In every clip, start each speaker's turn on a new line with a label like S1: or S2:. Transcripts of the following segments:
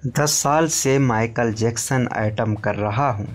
S1: 10 साल से Michael Jackson atom कर रहा हूँ।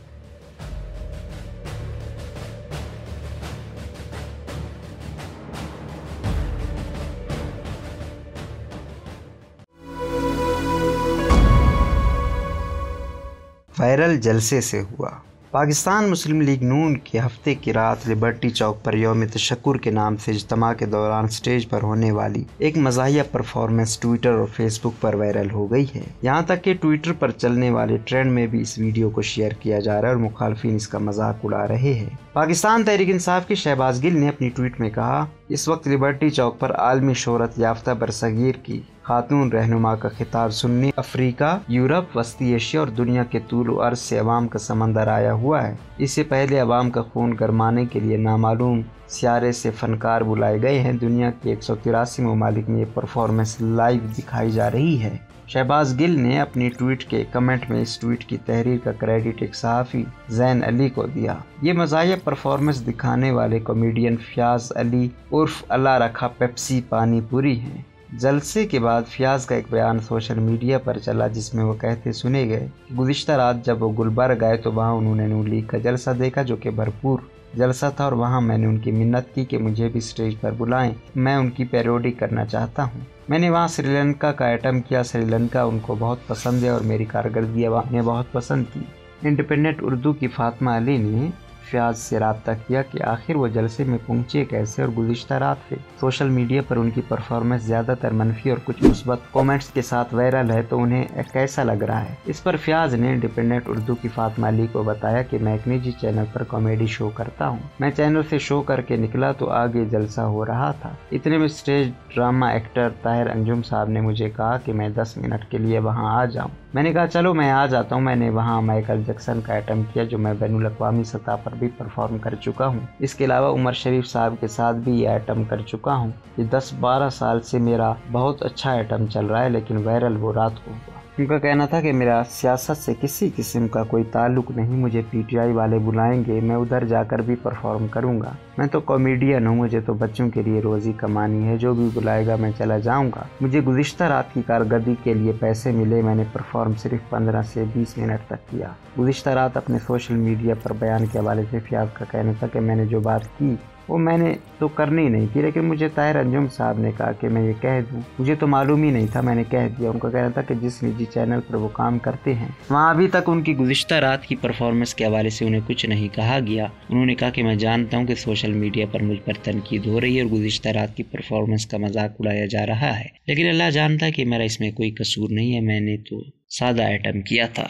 S1: वायरल जलसे से हुआ। पाकिस्तान मुस्लिम लीग नून के हफ्ते की रात लिबर्टी चौक पर यौम तशक्कुर के नाम से इज्तिमा के दौरान स्टेज पर होने वाली एक मज़ाहिया परफॉर्मेंस ट्विटर और फेसबुक पर वायरल हो गई है। यहाँ तक कि ट्विटर पर चलने वाले ट्रेंड में भी इस वीडियो को शेयर किया जा रहा है और मुखालफिन इसका मजाक उड़ा रहे हैं। पाकिस्तान तहरीक इंसाफ की शहबाज गिल ने अपनी ट्वीट में कहा, इस वक्त लिबर्टी चौक पर आलमी शोहरत याफ्ता बरसगीर की खातून रहनुमा का खिताब सुन्नी अफ्रीका, यूरोप, वस्ती एशिया और दुनिया के तूल व अर्ज से अवाम का समंदर आया हुआ है। इससे पहले अवाम का खून गरमाने के लिए नामालूम सियारे से फनकार बुलाए गए हैं। दुनिया के 183 ममालिक में ये परफॉर्मेंस लाइव दिखाई जा रही है। शहबाज गिल ने अपनी ट्वीट के कमेंट में इस ट्वीट की तहरीर का क्रेडिट एक सहाफ़ी जैन अली को दिया। ये मज़ाहिया परफॉर्मेंस दिखाने वाले कॉमेडियन फयाज अली उर्फ अल्लाह रखा पेप्सी पानी पूरी हैं। जलसे के बाद फयाज का एक बयान सोशल मीडिया पर चला जिसमें वो कहते सुने गए कि गुज़िश्ता रात जब वो गुलबर्ग गए तो वहाँ उन्होंने नून लीग का जलसा देखा जो कि भरपूर जलसा था और वहाँ मैंने उनकी मिन्नत की कि मुझे भी स्टेज पर बुलाएं, मैं उनकी पैरोडी करना चाहता हूँ। मैंने वहाँ श्रीलंका का एटम किया। श्रीलंका उनको बहुत पसंद है और मेरी कारकर्दगी अवाम ने बहुत पसंद की। इंडिपेंडेंट उर्दू की फातिमा अली ने फयाज से रब्ता किया कि आखिर वो जलसे में पहुंचे कैसे और गुज़िश्ता रात से सोशल मीडिया पर उनकी परफॉर्मेंस ज़्यादातर मनफी और कुछ मुस्बत कमेंट्स के साथ वायरल है, तो उन्हें कैसा लग रहा है। इस पर फयाज ने इंडिपेंडेंट उर्दू की फातिमा अली को बताया कि मैं एक निजी चैनल पर कॉमेडी शो करता हूँ। मैं चैनल से शो करके निकला तो आगे जलसा हो रहा था। इतने में stage drama actor Tahir Anjum sahab ने मुझे कहा कि मैं 10 मिनट के लिए वहाँ आ जाऊँ। मैंने कहा चलो मैं आ जाता हूँ। मैंने वहाँ माइकल जैक्सन का एटम किया जो मैं बैनुल अक़वामी सतह पर भी परफॉर्म कर चुका हूँ। इसके अलावा उमर शरीफ साहब के साथ भी ये एटम कर चुका हूँ। ये 10-12 साल से मेरा बहुत अच्छा एटम चल रहा है, लेकिन वायरल वो रात को हुआ। उनका कहना था कि मेरा सियासत से किसी किस्म का कोई ताल्लुक नहीं, मुझे पीटीआई वाले बुलाएंगे, मैं उधर जाकर भी परफॉर्म करूंगा। मैं तो कॉमेडियन हूँ, मुझे तो बच्चों के लिए रोज़ी कमानी है, जो भी बुलाएगा मैं चला जाऊंगा। मुझे गुज़िश्ता रात की कारकर्दगी के लिए पैसे मिले, मैंने परफॉर्म सिर्फ 15 से 20 मिनट तक किया। गुज़िश्ता रात अपने सोशल मीडिया पर बयान के हवाले से फयाज का कहना था कि मैंने जो बात की वो मैंने तो करनी नहीं थी, लेकिन मुझे ताहिर अंजुम साहब ने कहा कि मैं ये कह दूं, मुझे तो मालूम ही नहीं था, मैंने कह दिया। उनका कहना था कि जिस निजी चैनल पर वो काम करते हैं वहाँ अभी तक उनकी गुज़िश्ता रात की परफॉर्मेंस के हवाले से उन्हें कुछ नहीं कहा गया। उन्होंने कहा कि मैं जानता हूँ कि सोशल मीडिया पर मुझ पर तनकीद हो रही है और गुज़िश्ता रात की परफॉर्मेंस का मजाक उड़ाया जा रहा है, लेकिन अल्लाह जानता है कि मेरा इसमें कोई कसूर नहीं है, मैंने तो सादा एटम किया था।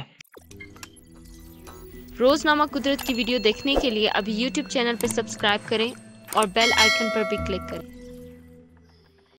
S2: रोज़नामा कुदरत की वीडियो देखने के लिए अभी YouTube चैनल पर सब्सक्राइब करें और बेल आइकन पर भी क्लिक करें।